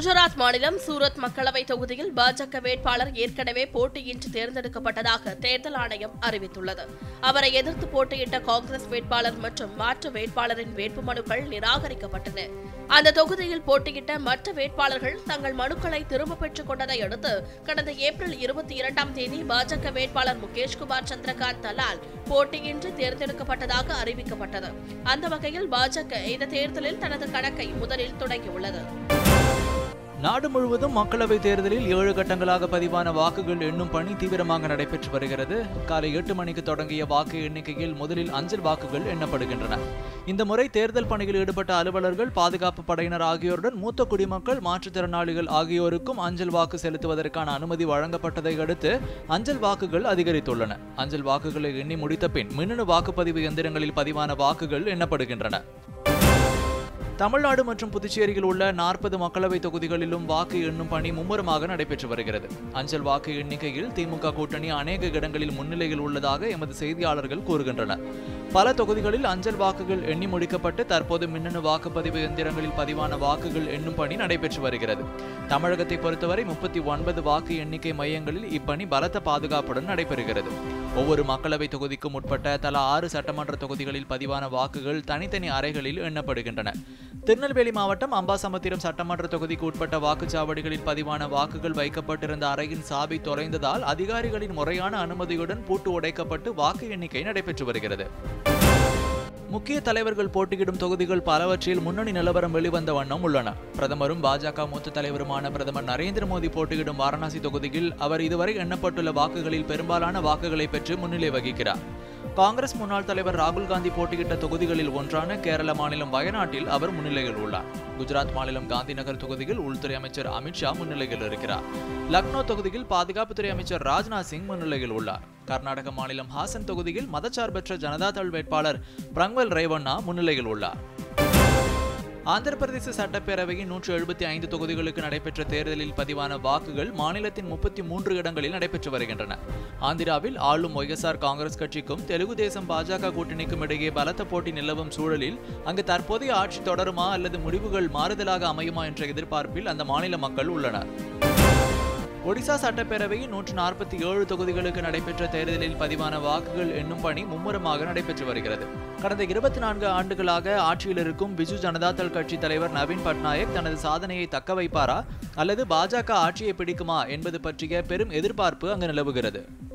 குஜராத் மாநிலம் சூரத் மக்களவை தொகுதியில் பாஜக வேட்பாளர் ஏற்கனவே போட்டியின்றி தேர்ந்தெடுக்கப்பட்டதாக தேர்தல் ஆணையம் அறிவித்துள்ளது. அவரை எதிர்த்து போட்டியிட்ட காங்கிரஸ் வேட்பாளர் மற்றும் மாற்று வேட்பாளரின் வேட்புமனுக்கள் நிராகரிக்கப்பட்டன. அந்த தொகுதியில் போட்டியிட்ட மற்ற வேட்பாளர்கள் தங்கள் மனுக்களை திரும்பப் பெற்றுக் கொண்டதை அடுத்து கடந்த ஏப்ரல் 22ஆம் தேதி பாஜக வேட்பாளர் முகேஷ்குமார் சந்திரகாந்த் தலால் போட்டியின்றி தேர்ந்தெடுக்கப்பட்டதாக அறிவிக்கப்பட்டது. அந்த வகையில் பாஜக இந்த தேர்தலில் தனது கணக்கை முதலில் தொடங்கியுள்ளது. நாடு முழுவதும் மக்களவைத் தேர்தலில் 7 கட்டங்களாக பதிவான வாக்குகள் எண்ணும் பணி தீவிரமாக நடைபெற்று வருகிறது. காலை 8 மணிக்கு தொடங்கிய வாக்கு எண்ணிக்கையில் முதலில் அஞ்சல் வாக்குகள் எண்ணப்படுகின்றன. இந்த முறை தேர்தல் பணியில் ஈடுபட்ட அலுவலர்கள், பாதுகாப்பு படையினர் ஆகியோருடன் மூத்த குடிமக்கள், மாற்றுத்திறனாளிகள் ஆகியோருக்கும் அஞ்சல் வாக்கு செலுத்துவதற்கான அனுமதி வழங்கப்பட்டதை அடுத்து அஞ்சல் வாக்குகள் அதிகரித்துள்ளன. அஞ்சல் வாக்குகளை எண்ணி முடித்த பின் மின்னணு வாக்குப்பதிவு எந்திரங்களில் பதிவான வாக்குகள் எண்ணப்படுகின்றன. தமிழ்நாடு மற்றும் புதுச்சேரியில் உள்ள 40 மக்களவை தொகுதிகளிலும் வாக்கு எண்ணும் பணி மும்முரமாக நடைபெற்று வருகிறது. அஞ்சல் வாக்கு எண்ணிக்கையில் திமுக கூட்டணி அநேக இடங்களில் முன்னிலையில் உள்ளதாக எமது செய்தியாளர்கள் கூறுகின்றனர். பல தொகுதிகளில் அஞ்சல் வாக்குகள் எண்ணி முடிக்கப்பட்டு தற்போது மின்னணு வாக்குப்பதிவு எந்திரங்களில் பதிவான வாக்குகள் எண்ணும் பணி நடைபெற்று வருகிறது. தமிழகத்தை பொறுத்தவரை 39 வாக்கு எண்ணிக்கை மையங்களில் இப்பணி பலத்த பாதுகாப்புடன் நடைபெறுகிறது. ஒவ்வொரு மக்களவை தொகுதிக்கும் உட்பட்ட தலா 6 சட்டமன்ற தொகுதிகளில் பதிவான வாக்குகள் தனித்தனி அறைகளில் எண்ணப்படுகின்றன. திருநெல்வேலி மாவட்டம் அம்பாசமுத்திரம் சட்டமன்ற தொகுதிக்கு உட்பட்ட வாக்குச்சாவடிகளில் பதிவான வாக்குகள் வைக்கப்பட்டிருந்த அறையின் சாவி தொலைந்ததால் அதிகாரிகளின் முறையான அனுமதியுடன் பூட்டு உடைக்கப்பட்டு வாக்கு எண்ணிக்கை நடைபெற்று வருகிறது. முக்கிய தலைவர்கள் போட்டியிடும் தொகுதிகள் பலவற்றில் முன்னணி நிலவரம் வெளிவந்த வண்ணம் உள்ளன. பிரதமரும் பாஜக மூத்த தலைவருமான பிரதமர் நரேந்திர மோடி போட்டியிடும் வாரணாசி தொகுதியில் அவர் இதுவரை எண்ணப்பட்டுள்ள வாக்குகளில் பெரும்பாலான வாக்குகளை பெற்று முன்னிலை வகிக்கிறார். காங்கிரஸ் முன்னாள் தலைவர் ராகுல் காந்தி போட்டியிட்ட தொகுதிகளில் ஒன்றான கேரள மாநிலம் வயநாட்டில் அவர் முன்னிலையில் உள்ளார். குஜராத் மாநிலம் காந்திநகர் தொகுதியில் உள்துறை அமைச்சர் அமித்ஷா முன்னிலையில் இருக்கிறார். லக்னோ தொகுதியில் பாதுகாப்புத்துறை அமைச்சர் ராஜ்நாத் சிங் முன்னிலையில் உள்ளார். கர்நாடக மாநிலம் ஹாசன் தொகுதியில் மதச்சார்பற்ற ஜனதாதள் வேட்பாளர் பிரங்வல் ரேவண்ணா முன்னிலையில் உள்ளார். ஆந்திர பிரதேச சட்டப்பேரவையின் 175 தொகுதிகளுக்கு நடைபெற்ற தேர்தலில் பதிவான வாக்குகள் மாநிலத்தின் 33 இடங்களில் நடைபெற்று வருகின்றன. ஆந்திராவில் ஆளும் ஒய்எஸ்ஆர் காங்கிரஸ் கட்சிக்கும் தெலுங்கு தேசம் பாஜக கூட்டணிக்கும் இடையே பலத்த போட்டி நிலவும் சூழலில் அங்கு தற்போதைய ஆட்சி தொடருமா அல்லது முடிவுகள் மாறுதலாக அமையுமா என்ற எதிர்பார்ப்பில் அந்த மாநில மக்கள் உள்ளனர். ஒடிசா சட்டப்பேரவையின் 147 தொகுதிகளுக்கு நடைபெற்ற தேர்தலில் பதிவான வாக்குகள் எண்ணும் பணி மும்முரமாக நடைபெற்று வருகிறது. கடந்த 24 ஆண்டுகளாக ஆட்சியில் இருக்கும் பிஜு ஜனதாதள் கட்சி தலைவர் நவீன் பட்நாயக் தனது சாதனையை தக்க வைப்பாரா அல்லது பாஜக ஆட்சியை பிடிக்குமா என்பது பற்றிய பெரும் எதிர்பார்ப்பு அங்கு நிலவுகிறது.